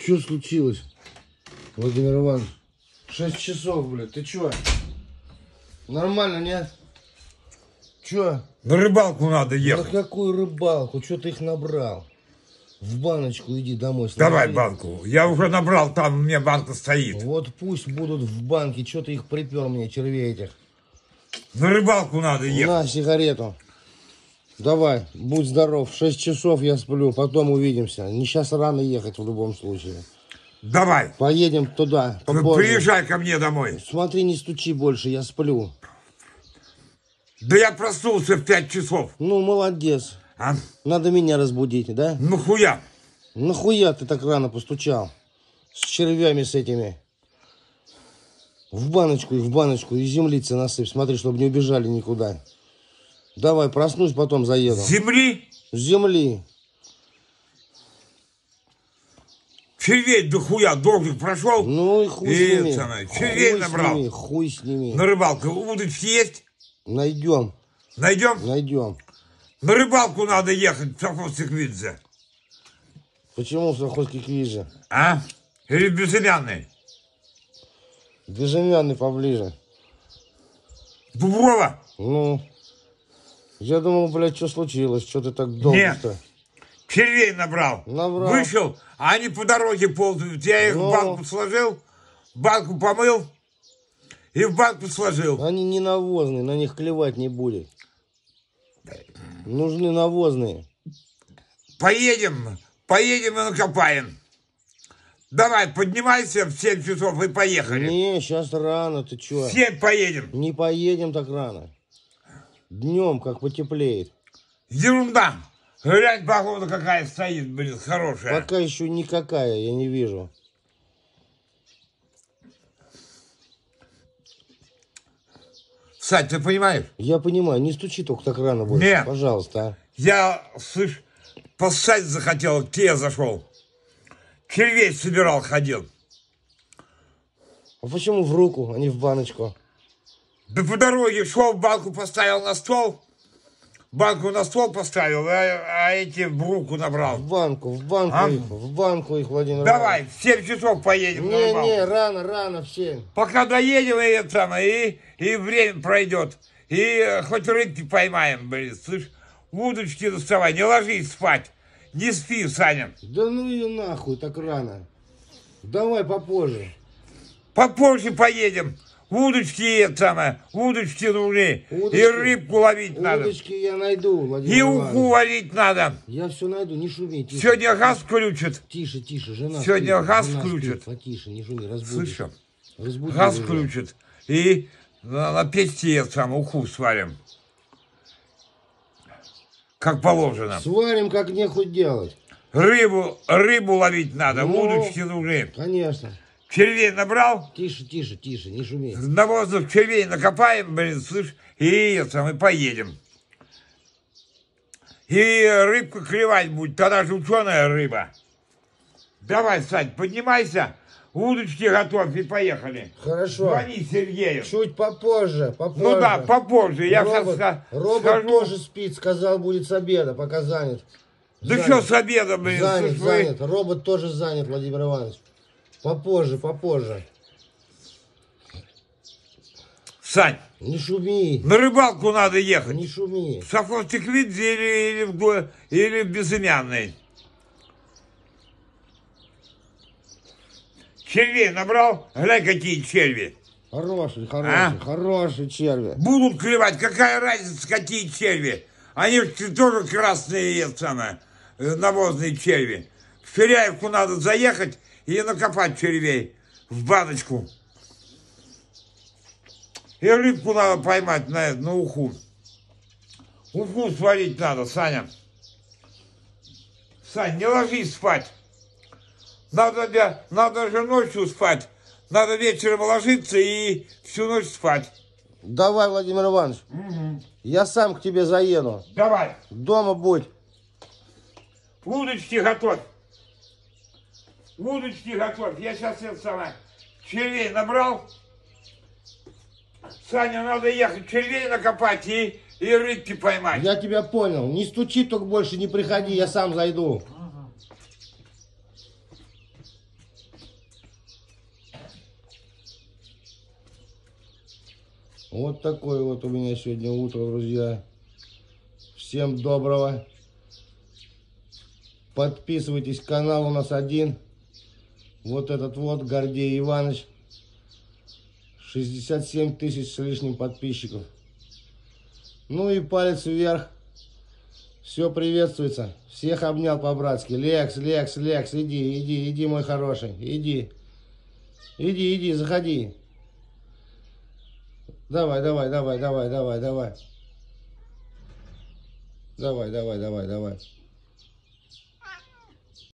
Что случилось, Владимир Иванович? 6 часов, блядь, ты чё? Нормально, нет? Чё? На рыбалку надо ехать. На какую рыбалку? Чё ты их набрал? В баночку иди домой. Давай банку. Я уже набрал, там у меня банка стоит. Вот пусть будут в банке. Чё ты их припер мне, червей этих? На рыбалку надо ехать. На сигарету. Давай, будь здоров. 6 часов я сплю, потом увидимся. Не сейчас рано ехать в любом случае. Давай. Поедем туда, попозже. Приезжай ко мне домой. Смотри, не стучи больше, я сплю. Да я проснулся в 5 часов. Ну, молодец. А? Надо меня разбудить, да? Нахуя? Нахуя ты так рано постучал? С червями с этими. В баночку и землицы насыпь. Смотри, чтобы не убежали никуда. Давай, проснусь, потом заеду. Земли? С земли. Червей дохуя, дождик прошел. Ну и хуй с ними. Червей набрал. Хуй с ними. На рыбалку удочки есть? Найдем. Найдем? Найдем. На рыбалку надо ехать в Совхоз-Тиквидзе. Почему в Совхоз-Тиквидзе? А? Или в Безымянный? Безымянный поближе. Дуброва? Ну, я думал, блядь, что случилось? Что ты так долго-то? Нет. Червей набрал. Вышел, а они по дороге ползают. Я их в банку сложил, банку помыл и в банку сложил. Они не навозные, на них клевать не будет. Нужны навозные. Поедем и накопаем. Давай, поднимайся в 7 часов и поехали. Не, сейчас рано, ты чё? В 7 поедем. Не поедем так рано. Днем как потеплеет. Ерунда. Глянь, погода какая стоит, блин, хорошая. Пока еще никакая, я не вижу. Сань, ты понимаешь? Я понимаю, не стучи только так рано больше. Нет. Пожалуйста, а. Я, слышь, поссать захотел, к тебе зашел. Червей собирал, ходил. А почему в руку, а не в баночку? Да по дороге шел, банку поставил на стол. Банку на стол поставил, а эти в руку набрал. В банку их, Владимир. Давай, в 7 часов поедем на рыбалку. Не, рано в 7. Пока доедем, и время пройдет. И хоть рыбки поймаем, блин, слышь. Удочки доставай, не ложись спать. Не спи, Саня. Да ну ее нахуй так рано. Давай попозже. Попозже поедем. Удочки нужны. Удочки, и рыбку ловить надо. Удочки я найду, Владимир И Иванович. уху ловить надо. Я все найду, не шуми. Тише. Сегодня газ включат. Тише, жена. Сегодня спит, газ жена включат. спит. Потише, не шуми, разбудишь. Слышишь? Разбуди Газ уже. включат. И на печке уху сварим. Как положено. Сварим, как нехуй делать. Рыбу ловить надо, удочки нужны. Конечно. Червей набрал? Тише, не шуми. На воздух червей накопаем, блин, слышь, и поедем. И рыбку клевать будет, тогда же ученая рыба. Давай, Сань, поднимайся, удочки готовь и поехали. Хорошо. Звони Сергею. Чуть попозже. Ну да, попозже. Я сейчас Робот скажу. тоже спит, сказал, будет с обеда, пока занят. Да что с обеда, блин? Занят. Робот тоже занят, Владимир Иванович. Попозже. Сань. Не шуми. На рыбалку надо ехать. Не шуми. В Совхоз-Тиквидзе или в Безымянный. Червей набрал? Глянь, какие черви. Хорошие черви. Будут клевать. Какая разница, какие черви? Они тоже красные, навозные черви. В Ширяевку надо заехать и накопать червей в баночку. И рыбку надо поймать на уху. Уху сварить надо, Саня. Сань, не ложись спать. Надо же ночью спать. Надо вечером ложиться и всю ночь спать. Давай, Владимир Иванович. Угу. Я сам к тебе заеду. Давай. Дома будь. Удочки готовь. Я сейчас червей набрал. Саня, надо ехать червей накопать и рыбки поймать. Я тебя понял. Не стучи, только больше не приходи, я сам зайду. Вот такое вот у меня сегодня утро, друзья. Всем доброго. Подписывайтесь, канал у нас один. Вот этот вот, Гордей Иванович. 67 тысяч с лишним подписчиков. Ну и палец вверх. Все приветствуется. Всех обнял по-братски. Лекс, Лекс, Лекс, иди, мой хороший. Иди, заходи. Давай. Давай.